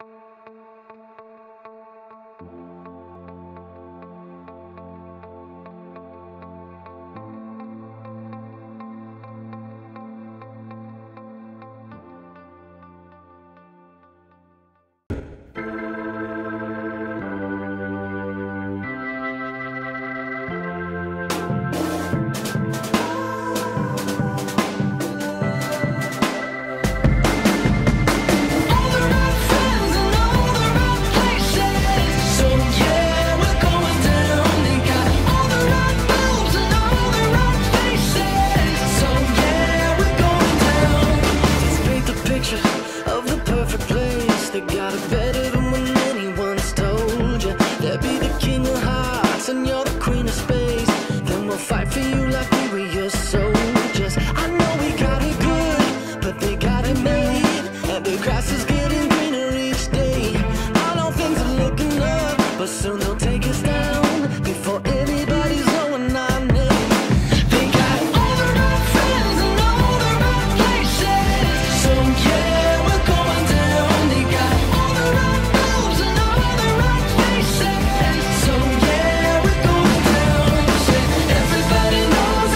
Of the perfect place, they got it better than when anyone's told you. They'll be the king of hearts and you're the queen of space. Then we'll fight for you like we were your soldiers. I know we got it good, but they got it made, and the grass is getting greener each day. I know things are looking up, but soon they'll take us down before anybody's knowing our name. They got all the right friends and all the right places, so yeah, we're going down. They got all the right moves and all the right faces, so yeah, we're going down. Say, everybody knows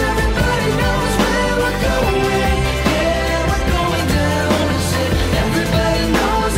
where we're going. Yeah, we're going down. Say, everybody knows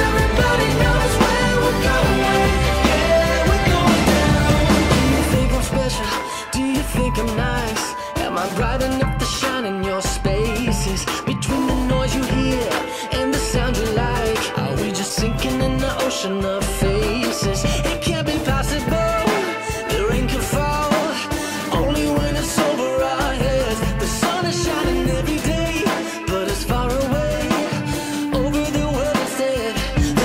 where we're going. Yeah, we're going down. Do you think I'm special? Do you think I'm nice? Am I bright enough to shine in your spaces? Between the noise you hear and the sound you like, are we just sinking in the ocean of faces? It can't be possible, the rain can fall only when it's over our heads. The sun is shining every day, but it's far away over the world instead.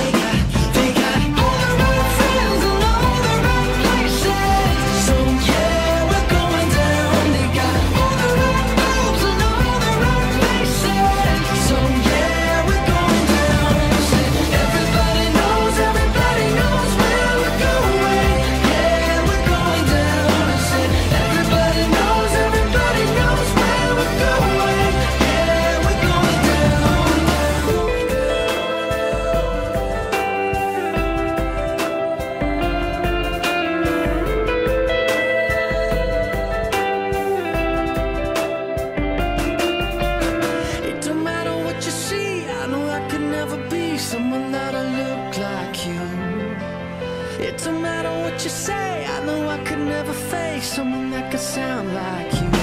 They got all the right friends and all the right places, so yeah, we're going down. They got all the right moves and all the right faces, so yeah, we're going down. Say, everybody knows where we're going. Yeah, we're going down. Say, everybody knows where we're going. Yeah, we're going down. It don't matter what you see, I know I could never be someone that'll look like you. It don't matter what you say, I know I could never face someone that could sound like you.